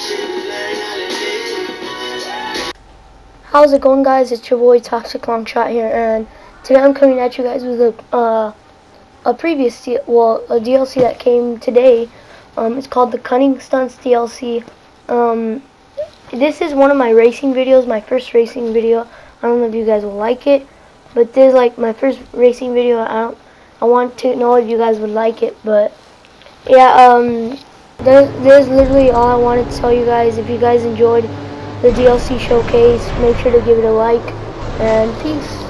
How's it going, guys? It's your boy Toxic Longshot here, and today I'm coming at you guys with a previous a DLC that came today. It's called the Cunning Stunts DLC. This is one of my racing videos, my first racing video. I don't know if you guys will like it, but this is like my first racing video. I want to know if you guys would like it, but yeah, there's literally all I wanted to tell you guys. If you guys enjoyed the DLC showcase, make sure to give it a like, and peace.